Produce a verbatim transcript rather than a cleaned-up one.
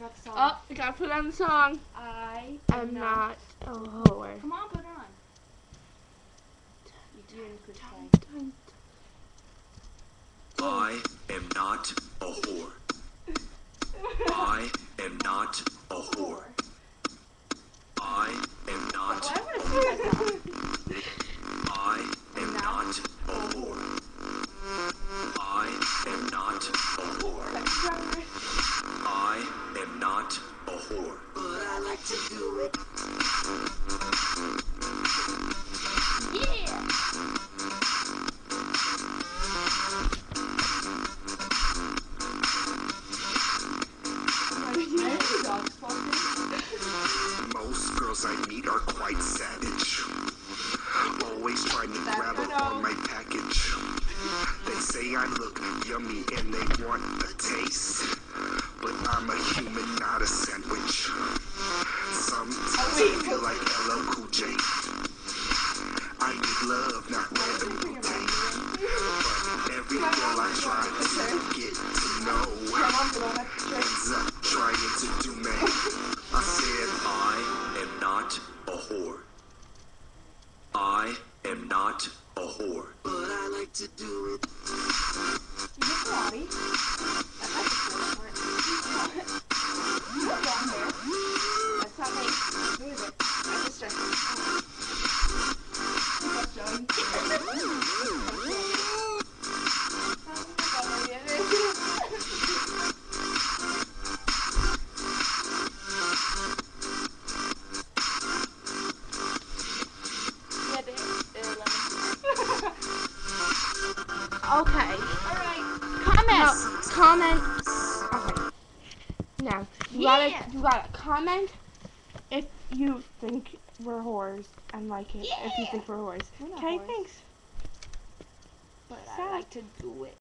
forgot the song. Oh, we gotta put on the song. I am am not not. a whore. Come on, put it on. You do it Dun, quick. dun, I am not a whore. I am not a whore. I am not Why would a I sing that whore. song? I am not a whore. I am not a whore. I am not a whore. But I like to do it. Yeah! Most girls I meet are quite savage. Always trying to grab up on my package. They say I look yummy and they want a taste. But I'm a human, not a sandwich. Sometimes I feel like L L Cool J. I need love, not random booty. But every girl I try to get to know ends up trying to do me. I said I am not a whore. I am not a whore. But I like to do it. You get karate? That's actually pretty smart. You have long hair. That's not me. Who is it? My sister. What's up, Okay. Alright. Comments. No, comments. Okay. Now, you Yeah. gotta, you gotta comment if you think we're whores and like it. Yeah. If you think we're whores. We're not Okay, whores. thanks. But Sad. I like to do it.